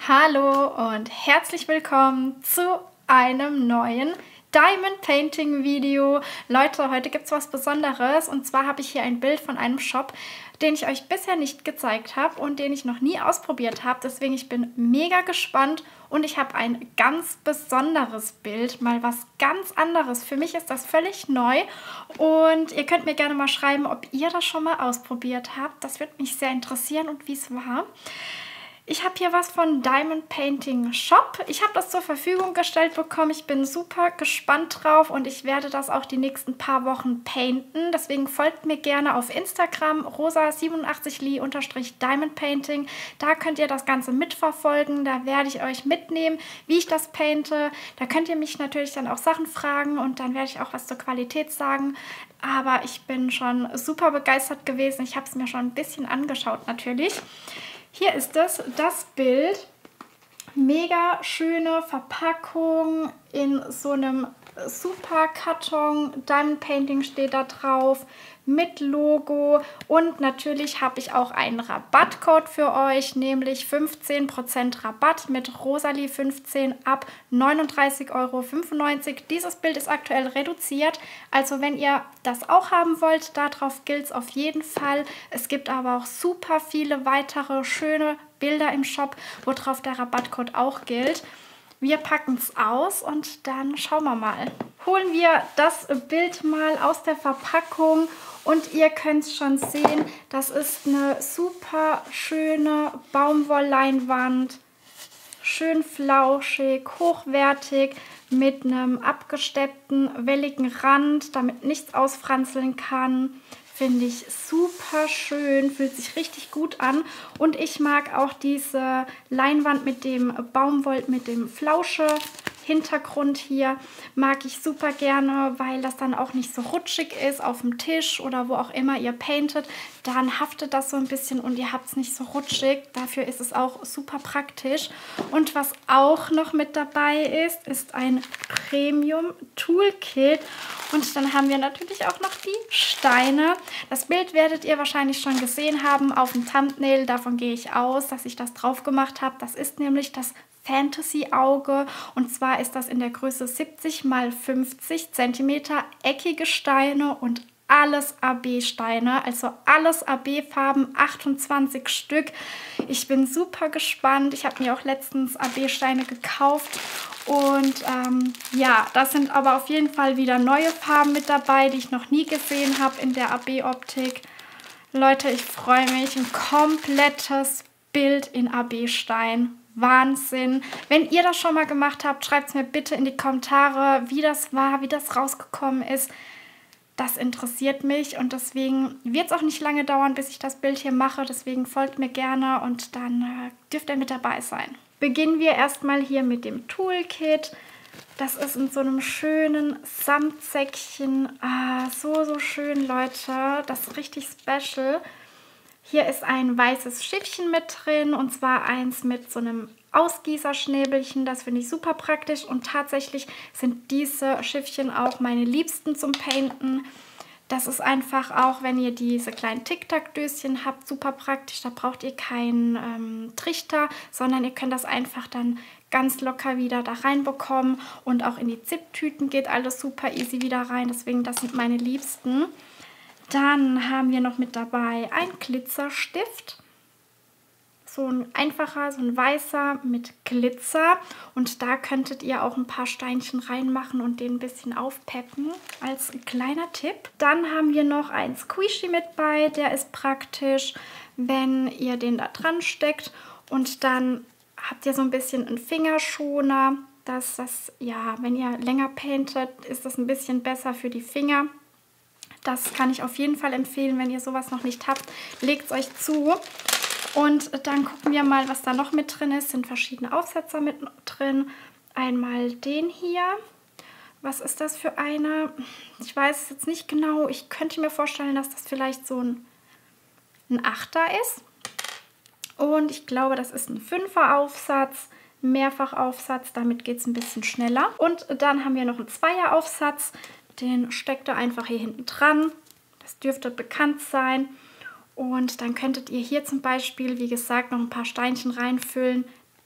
Hallo und herzlich willkommen zu einem neuen Diamond Painting Video. Leute, heute gibt es was Besonderes und zwar habe ich hier ein Bild von einem Shop, den ich euch bisher nicht gezeigt habe und den ich noch nie ausprobiert habe. Deswegen ich bin mega gespannt und ich habe ein ganz besonderes Bild, mal was ganz anderes. Für mich ist das völlig neu und ihr könnt mir gerne mal schreiben, ob ihr das schon mal ausprobiert habt. Das würde mich sehr interessieren und wie es war. Ich habe hier was von Diamond Painting Shop. Ich habe das zur Verfügung gestellt bekommen. Ich bin super gespannt drauf und ich werde das auch die nächsten paar Wochen painten. Deswegen folgt mir gerne auf Instagram rosa87li_Diamond Painting. Da könnt ihr das Ganze mitverfolgen. Da werde ich euch mitnehmen, wie ich das painte. Da könnt ihr mich natürlich dann auch Sachen fragen und dann werde ich auch was zur Qualität sagen. Aber ich bin schon super begeistert gewesen. Ich habe es mir schon ein bisschen angeschaut natürlich. Hier ist es, das Bild. Mega schöne Verpackung in so einem super Karton. Diamond Painting steht da drauf mit Logo. Und natürlich habe ich auch einen Rabattcode für euch, nämlich 15% Rabatt mit Rosalie15 ab 39,95 €. Dieses Bild ist aktuell reduziert. Also wenn ihr das auch haben wollt, darauf gilt es auf jeden Fall. Es gibt aber auch super viele weitere schöne Bilder im Shop, worauf der Rabattcode auch gilt. Wir packen es aus und dann schauen wir mal. Holen wir das Bild mal aus der Verpackung und ihr könnt es schon sehen, das ist eine super schöne Baumwollleinwand. Schön flauschig, hochwertig, mit einem abgesteppten, welligen Rand, damit nichts ausfranzeln kann. Finde ich super schön, fühlt sich richtig gut an. Und ich mag auch diese Leinwand mit dem Baumwoll, mit dem Flausche-Hintergrund hier. Mag ich super gerne, weil das dann auch nicht so rutschig ist auf dem Tisch oder wo auch immer ihr paintet. Dann haftet das so ein bisschen und ihr habt es nicht so rutschig. Dafür ist es auch super praktisch. Und was auch noch mit dabei ist ein Premium Toolkit. Und dann haben wir natürlich auch noch die Steine. Das Bild werdet ihr wahrscheinlich schon gesehen haben auf dem Thumbnail. Davon gehe ich aus, dass ich das drauf gemacht habe. Das ist nämlich das Fantasy-Auge. Und zwar ist das in der Größe 70 x 50 cm eckige Steine und alles AB-Steine, also alles AB-Farben, 28 Stück. Ich bin super gespannt. Ich habe mir auch letztens AB-Steine gekauft. Und ja, das sind aber auf jeden Fall wieder neue Farben mit dabei, die ich noch nie gesehen habe in der AB-Optik. Leute, ich freue mich. Ein komplettes Bild in AB-Stein. Wahnsinn. Wenn ihr das schon mal gemacht habt, schreibt es mir bitte in die Kommentare, wie das war, wie das rausgekommen ist. Das interessiert mich und deswegen wird es auch nicht lange dauern, bis ich das Bild hier mache. Deswegen folgt mir gerne und dann dürft ihr mit dabei sein. Beginnen wir erstmal hier mit dem Toolkit. Das ist in so einem schönen Samtsäckchen. So schön, Leute. Das ist richtig special. Hier ist ein weißes Schiffchen mit drin und zwar eins mit so einem Ausgießerschnäbelchen. Das finde ich super praktisch und tatsächlich sind diese Schiffchen auch meine liebsten zum Painten. Das ist einfach auch, wenn ihr diese kleinen Tic-Tac-Döschen habt, super praktisch. Da braucht ihr keinen Trichter, sondern ihr könnt das einfach dann ganz locker wieder da reinbekommen. Und auch in die Zip-Tüten geht alles super easy wieder rein. Deswegen, das sind meine Liebsten. Dann haben wir noch mit dabei einen Glitzerstift. So ein einfacher, so ein weißer mit Glitzer. Und da könntet ihr auch ein paar Steinchen reinmachen und den ein bisschen aufpeppen als kleiner Tipp. Dann haben wir noch einen Squishy mit bei. Der ist praktisch, wenn ihr den da dran steckt. Und dann habt ihr so ein bisschen einen Fingerschoner. Ja, wenn ihr länger paintet, ist das ein bisschen besser für die Finger. Das kann ich auf jeden Fall empfehlen, wenn ihr sowas noch nicht habt. Legt es euch zu. Und dann gucken wir mal, was da noch mit drin ist. Sind verschiedene Aufsetzer mit drin. Einmal den hier. Was ist das für eine? Ich weiß es jetzt nicht genau. Ich könnte mir vorstellen, dass das vielleicht so ein Achter ist. Und ich glaube, das ist ein 5er-Aufsatz. Mehrfachaufsatz. Damit geht es ein bisschen schneller. Und dann haben wir noch einen 2er-Aufsatz. Den steckt ihr einfach hier hinten dran. Das dürfte bekannt sein. Und dann könntet ihr hier zum Beispiel, wie gesagt, noch ein paar Steinchen reinfüllen.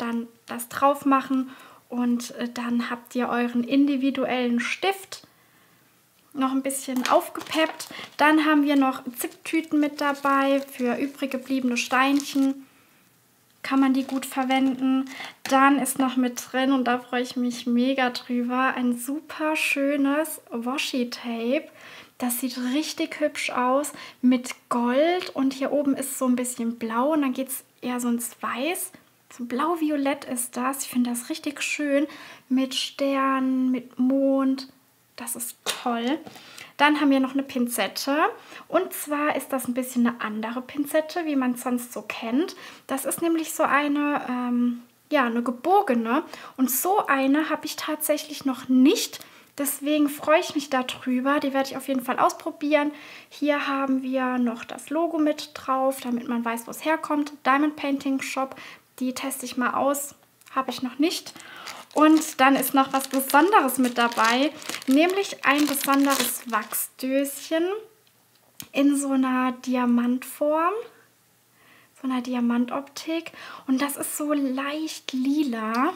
dann das drauf machen und dann habt ihr euren individuellen Stift noch ein bisschen aufgepeppt. Dann haben wir noch Ziptüten mit dabei für übrig gebliebene Steinchen. Kann man die gut verwenden. Dann ist noch mit drin, und da freue ich mich mega drüber, ein super schönes Washi-Tape. Das sieht richtig hübsch aus mit Gold und hier oben ist so ein bisschen blau und dann geht es eher so ins Weiß. So blau-violett ist das. Ich finde das richtig schön mit Sternen, mit Mond. Das ist toll. Dann haben wir noch eine Pinzette und zwar ist das ein bisschen eine andere Pinzette, wie man es sonst so kennt. Das ist nämlich so eine, ja, eine gebogene und so eine habe ich tatsächlich noch nicht. Deswegen freue ich mich darüber. Die werde ich auf jeden Fall ausprobieren. Hier haben wir noch das Logo mit drauf, damit man weiß, wo es herkommt. Diamond Painting Shop, die teste ich mal aus. Habe ich noch nicht. Und dann ist noch was Besonderes mit dabei, nämlich ein besonderes Wachsdöschen in so einer Diamantform, so einer Diamantoptik. Und das ist so leicht lila.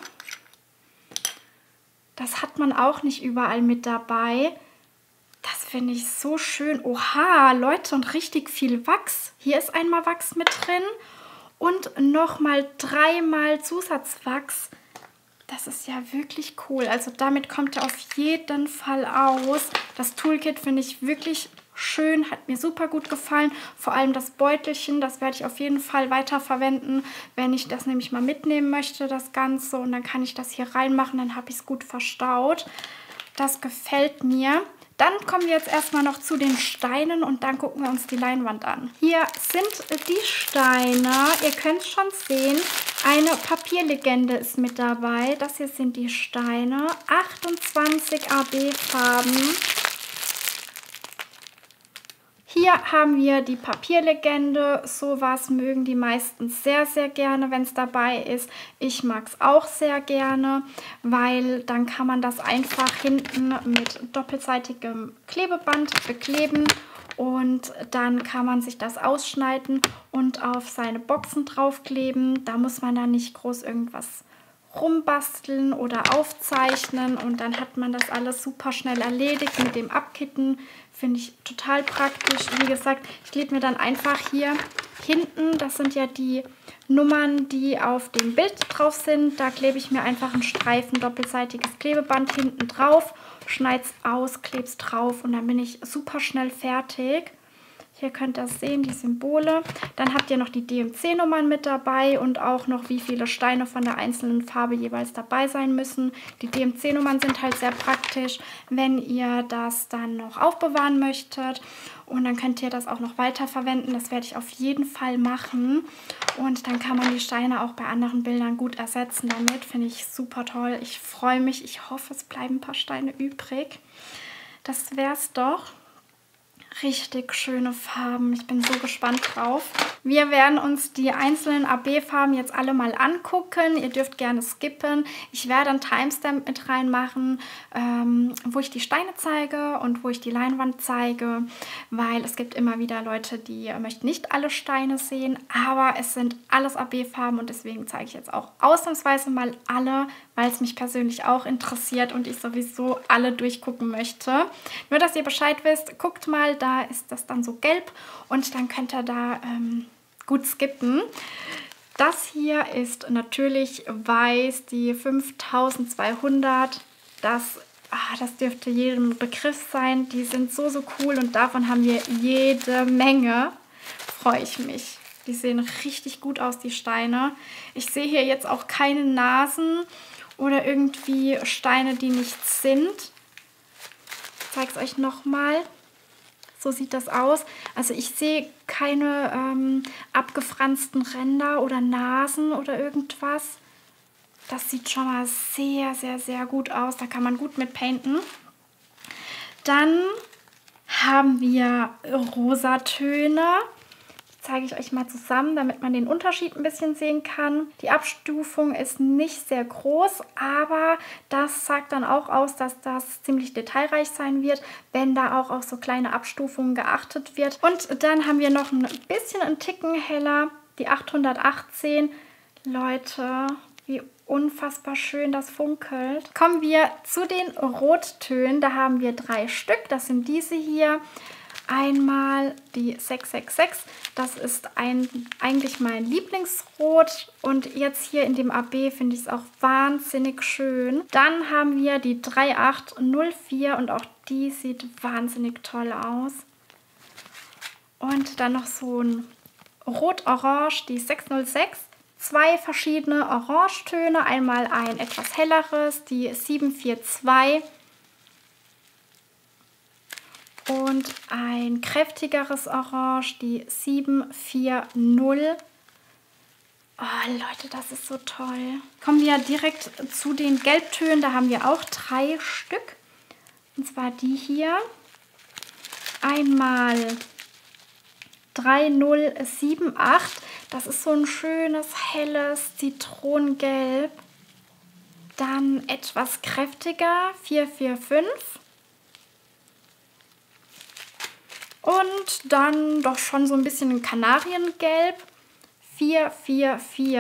Das hat man auch nicht überall mit dabei. Das finde ich so schön. Oha, Leute, und richtig viel Wachs. Hier ist einmal Wachs mit drin und nochmal 3-mal Zusatzwachs. Das ist ja wirklich cool. Also damit kommt er auf jeden Fall aus. Das Toolkit finde ich wirklich schön, hat mir super gut gefallen. Vor allem das Beutelchen, das werde ich auf jeden Fall weiterverwenden, wenn ich das nämlich mal mitnehmen möchte, das Ganze. Und dann kann ich das hier reinmachen, dann habe ich es gut verstaut. Das gefällt mir. Dann kommen wir jetzt erstmal noch zu den Steinen und dann gucken wir uns die Leinwand an. Hier sind die Steine. Ihr könnt es schon sehen. Eine Papierlegende ist mit dabei. Das hier sind die Steine. 28 AB-Farben. Hier haben wir die Papierlegende. Sowas mögen die meisten sehr, sehr gerne, wenn es dabei ist. Ich mag es auch sehr gerne, weil dann kann man das einfach hinten mit doppelseitigem Klebeband bekleben. Und dann kann man sich das ausschneiden und auf seine Boxen draufkleben. Da muss man dann nicht groß irgendwas rumbasteln oder aufzeichnen. Und dann hat man das alles super schnell erledigt mit dem Abkitten. Finde ich total praktisch. Wie gesagt, ich klebe mir dann einfach hier hinten, das sind ja die Nummern, die auf dem Bild drauf sind. Da klebe ich mir einfach einen Streifen doppelseitiges Klebeband hinten drauf, schneide es aus, klebe es drauf und dann bin ich super schnell fertig. Hier könnt ihr sehen, die Symbole. Dann habt ihr noch die DMC-Nummern mit dabei und auch noch, wie viele Steine von der einzelnen Farbe jeweils dabei sein müssen. Die DMC-Nummern sind halt sehr praktisch, wenn ihr das dann noch aufbewahren möchtet. Und dann könnt ihr das auch noch weiterverwenden. Das werde ich auf jeden Fall machen. Und dann kann man die Steine auch bei anderen Bildern gut ersetzen damit. Finde ich super toll. Ich freue mich. Ich hoffe, es bleiben ein paar Steine übrig. Das wäre es doch. Richtig schöne Farben. Ich bin so gespannt drauf. Wir werden uns die einzelnen AB-Farben jetzt alle mal angucken. Ihr dürft gerne skippen. Ich werde einen Timestamp mit reinmachen, wo ich die Steine zeige und wo ich die Leinwand zeige, weil es gibt immer wieder Leute, die möchten nicht alle Steine sehen, aber es sind alles AB-Farben und deswegen zeige ich jetzt auch ausnahmsweise mal alle, weil es mich persönlich auch interessiert und ich sowieso alle durchgucken möchte. Nur, dass ihr Bescheid wisst, guckt mal, da ist das dann so gelb und dann könnt ihr da gut skippen. Das hier ist natürlich weiß, die 5200. Das dürfte jedem Begriff sein. Die sind so, so cool und davon haben wir jede Menge. Freue ich mich. Die sehen richtig gut aus, die Steine. Ich sehe hier jetzt auch keine Nasen oder irgendwie Steine, die nichts sind. Ich zeige es euch nochmal. So sieht das aus. Also ich sehe keine abgefransten Ränder oder Nasen oder irgendwas. Das sieht schon mal sehr, sehr, sehr gut aus. Da kann man gut mit painten. Dann haben wir Rosatöne. Zeige ich euch mal zusammen, damit man den Unterschied ein bisschen sehen kann. Die Abstufung ist nicht sehr groß, aber das sagt dann auch aus, dass das ziemlich detailreich sein wird, wenn da auch auf so kleine Abstufungen geachtet wird. Und dann haben wir noch ein bisschen einen Ticken heller, die 818. Leute, Wie unfassbar schön das funkelt. Kommen wir zu den Rottönen. Da haben wir 3 Stück. Das sind diese hier. Einmal die 666. Das ist eigentlich mein Lieblingsrot. Und jetzt hier in dem AB finde ich es auch wahnsinnig schön. Dann haben wir die 3804 und auch die sieht wahnsinnig toll aus. Und dann noch so ein Rot-Orange, die 606. 2 verschiedene Orangetöne, einmal ein etwas helleres, die 742 und ein kräftigeres Orange, die 740. Oh Leute, das ist so toll. Kommen wir direkt zu den Gelbtönen, da haben wir auch 3 Stück. Und zwar die hier. Einmal 3078. Das ist so ein schönes, helles Zitronengelb. Dann etwas kräftiger, 445. Und dann doch schon so ein bisschen ein Kanariengelb, 444.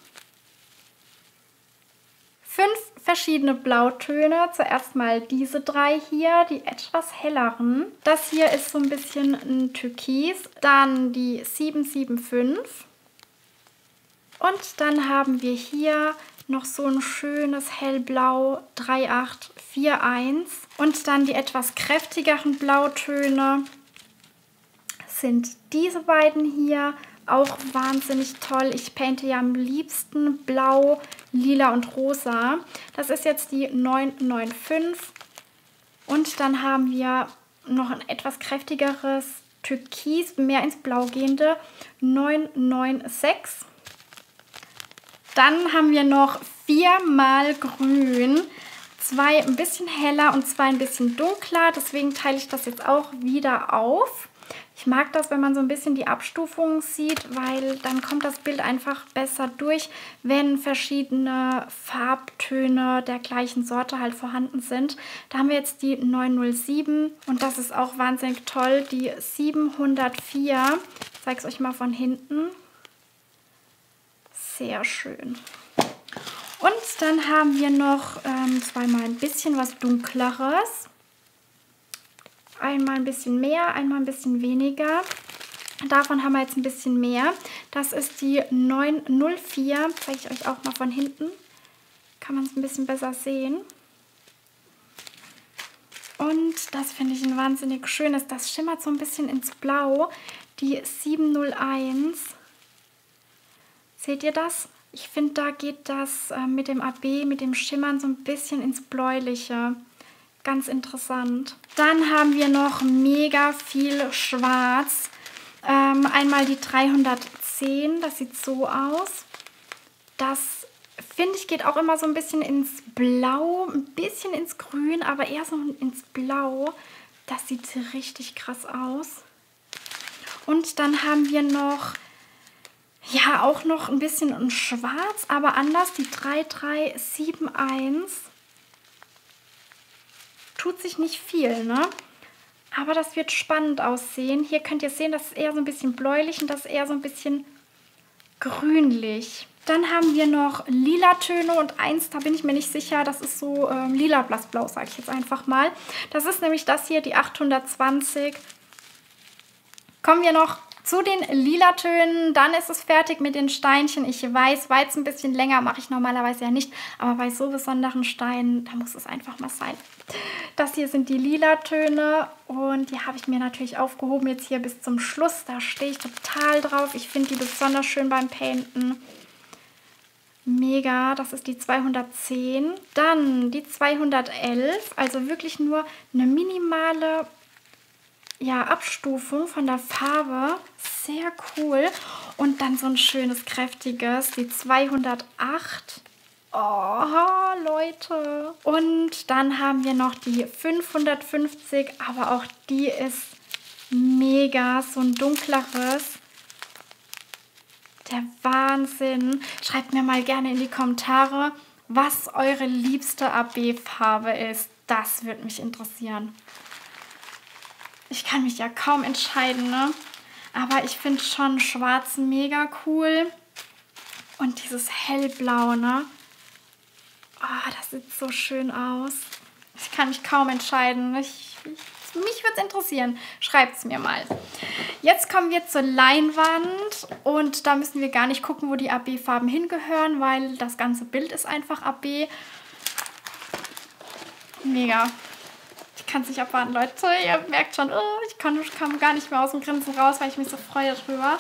5 verschiedene Blautöne. Zuerst mal diese 3 hier, die etwas helleren. Das hier ist so ein bisschen ein Türkis. Dann die 775. Und dann haben wir hier noch so ein schönes hellblau 3841. Und dann die etwas kräftigeren Blautöne sind diese beiden hier. Auch wahnsinnig toll. Ich painte ja am liebsten blau, lila und rosa. Das ist jetzt die 995. Und dann haben wir noch ein etwas kräftigeres Türkis, mehr ins Blau gehende, 996. Dann haben wir noch 4 mal grün. 2 ein bisschen heller und 2 ein bisschen dunkler. Deswegen teile ich das jetzt auch wieder auf. Ich mag das, wenn man so ein bisschen die Abstufungen sieht, weil dann kommt das Bild einfach besser durch, wenn verschiedene Farbtöne der gleichen Sorte halt vorhanden sind. Da haben wir jetzt die 907 und das ist auch wahnsinnig toll, die 704. Ich zeige es euch mal von hinten. Sehr schön. Und dann haben wir noch zweimal ein bisschen was Dunkleres. Einmal ein bisschen mehr, einmal ein bisschen weniger. Davon haben wir jetzt ein bisschen mehr. Das ist die 904. Zeige ich euch auch mal von hinten. Kann man es ein bisschen besser sehen. Und das finde ich ein wahnsinnig schönes. Das schimmert so ein bisschen ins Blau. Die 701. Seht ihr das? Ich finde, da geht das mit dem AB, mit dem Schimmern so ein bisschen ins Bläuliche. Ganz interessant. Dann haben wir noch mega viel Schwarz. Einmal die 310, das sieht so aus. Das, finde ich, geht auch immer so ein bisschen ins Blau, ein bisschen ins Grün, aber eher so ins Blau. Das sieht richtig krass aus. Und dann haben wir noch, ja, auch noch ein bisschen in Schwarz, aber anders, die 3371. Tut sich nicht viel, ne? Aber das wird spannend aussehen. Hier könnt ihr sehen, das ist eher so ein bisschen bläulich und das ist eher so ein bisschen grünlich. Dann haben wir noch lila Töne und eins, da bin ich mir nicht sicher, das ist so lila blassblau, sage ich jetzt einfach mal. Das ist nämlich das hier, die 820. Kommen wir noch zu den lila Tönen, dann ist es fertig mit den Steinchen. Ich weiß, war jetzt ein bisschen länger, mache ich normalerweise ja nicht, aber bei so besonderen Steinen, da muss es einfach mal sein. Das hier sind die lila Töne und die habe ich mir natürlich aufgehoben jetzt hier bis zum Schluss. Da stehe ich total drauf. Ich finde die besonders schön beim Painten. Mega, das ist die 210. Dann die 211, also wirklich nur eine minimale Abstufung von der Farbe. Sehr cool. Und dann so ein schönes, kräftiges, die 208. Oh, Leute. Und dann haben wir noch die 550, aber auch die ist mega, so ein dunkleres. Der Wahnsinn. Schreibt mir mal gerne in die Kommentare, was eure liebste AB-Farbe ist. Das würde mich interessieren. Ich kann mich ja kaum entscheiden, ne? Aber ich finde schon schwarz mega cool. Und dieses hellblau, ne? Oh, das sieht so schön aus. Ich kann mich kaum entscheiden. Mich würde es interessieren. Schreibt es mir mal. Jetzt kommen wir zur Leinwand. Und da müssen wir gar nicht gucken, wo die AB-Farben hingehören, weil das ganze Bild ist einfach AB. Mega. Ich kann es nicht abwarten, Leute. Ihr merkt schon, ich kam gar nicht mehr aus dem Grinsen raus, weil ich mich so freue darüber.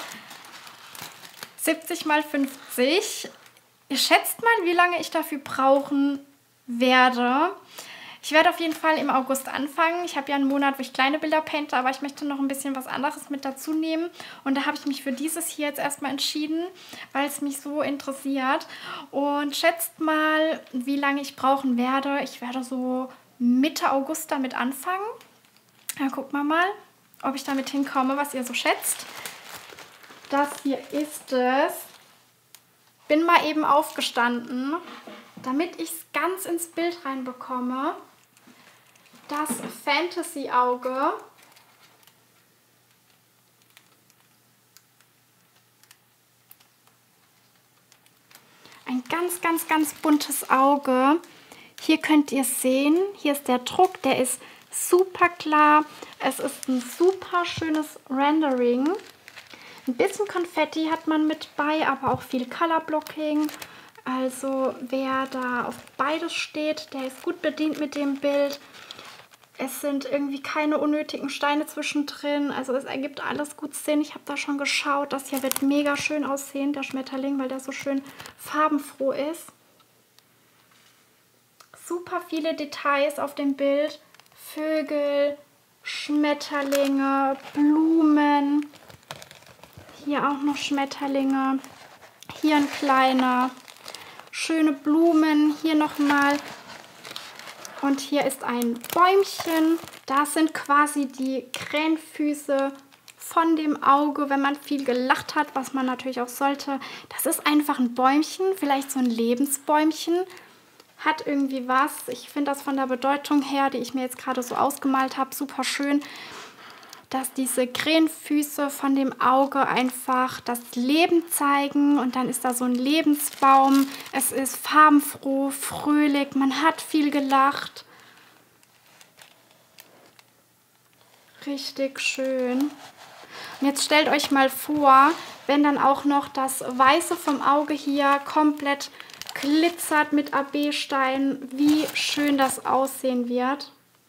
70 x 50. Ihr schätzt mal, wie lange ich dafür brauchen werde. Ich werde auf jeden Fall im August anfangen. Ich habe ja einen Monat, wo ich kleine Bilder painte, aber ich möchte noch ein bisschen was anderes mit dazu nehmen. Und da habe ich mich für dieses hier jetzt erstmal entschieden, weil es mich so interessiert. Und schätzt mal, wie lange ich brauchen werde. Ich werde so Mitte August damit anfangen. Ja, gucken wir mal, ob ich damit hinkomme, was ihr so schätzt. Das hier ist es. Bin mal eben aufgestanden, damit ich es ganz ins Bild reinbekomme. Das Fantasy-Auge. Ein ganz, ganz, ganz buntes Auge. Hier könnt ihr es sehen. Hier ist der Druck, der ist super klar. Es ist ein super schönes Rendering. Ein bisschen Konfetti hat man mit bei, aber auch viel Color Blocking. Also wer da auf beides steht, der ist gut bedient mit dem Bild. Es sind irgendwie keine unnötigen Steine zwischendrin. Also es ergibt alles gut Sinn. Ich habe da schon geschaut. Das hier wird mega schön aussehen, der Schmetterling, weil der so schön farbenfroh ist. Super viele Details auf dem Bild. Vögel, Schmetterlinge, Blumen. Hier auch noch Schmetterlinge. Hier ein kleiner. Schöne Blumen. Hier nochmal. Und hier ist ein Bäumchen. Das sind quasi die Krähenfüße von dem Auge, wenn man viel gelacht hat, was man natürlich auch sollte. Das ist einfach ein Bäumchen, vielleicht so ein Lebensbäumchen. Hat irgendwie was. Ich finde das von der Bedeutung her, die ich mir jetzt gerade so ausgemalt habe, super schön, dass diese Krähenfüße von dem Auge einfach das Leben zeigen. Und dann ist da so ein Lebensbaum. Es ist farbenfroh, fröhlich, man hat viel gelacht. Richtig schön. Und jetzt stellt euch mal vor, wenn dann auch noch das Weiße vom Auge hier komplett glitzert mit AB-Steinen, wie schön das aussehen wird.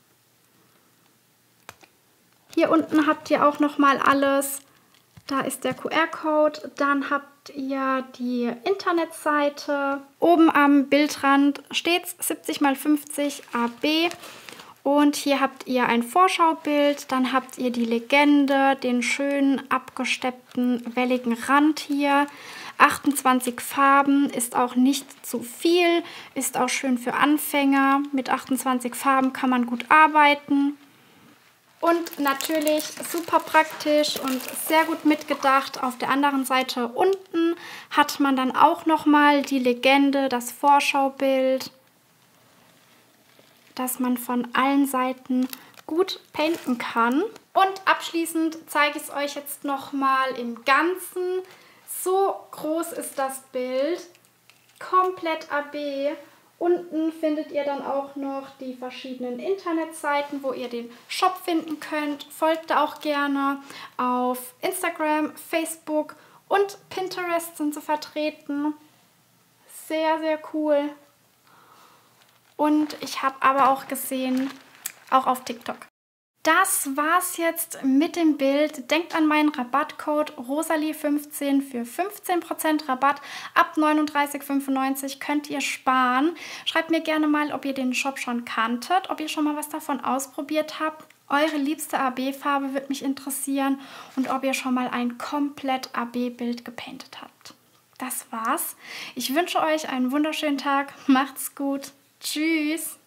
Hier unten habt ihr auch noch mal alles. Da ist der QR-Code. Dann habt ihr die Internetseite. Oben am Bildrand steht 70 x 50 AB. Und hier habt ihr ein Vorschaubild. Dann habt ihr die Legende, den schönen abgesteppten, welligen Rand hier. 28 Farben, ist auch nicht zu viel. Ist auch schön für Anfänger. Mit 28 Farben kann man gut arbeiten. Und natürlich super praktisch und sehr gut mitgedacht. Auf der anderen Seite unten hat man dann auch nochmal die Legende, das Vorschaubild, dass man von allen Seiten gut painten kann. Und abschließend zeige ich es euch jetzt nochmal im Ganzen. So groß ist das Bild, komplett AB. Unten findet ihr dann auch noch die verschiedenen Internetseiten, wo ihr den Shop finden könnt. Folgt da auch gerne. Auf Instagram, Facebook und Pinterest sind sie vertreten. Sehr, sehr cool. Und ich habe aber auch gesehen, auch auf TikTok. Das war's jetzt mit dem Bild. Denkt an meinen Rabattcode Rosalie15 für 15% Rabatt. Ab 39,95 könnt ihr sparen. Schreibt mir gerne mal, ob ihr den Shop schon kanntet, ob ihr schon mal was davon ausprobiert habt. Eure liebste AB-Farbe würde mich interessieren und ob ihr schon mal ein komplett AB-Bild gepaintet habt. Das war's. Ich wünsche euch einen wunderschönen Tag. Macht's gut. Tschüss.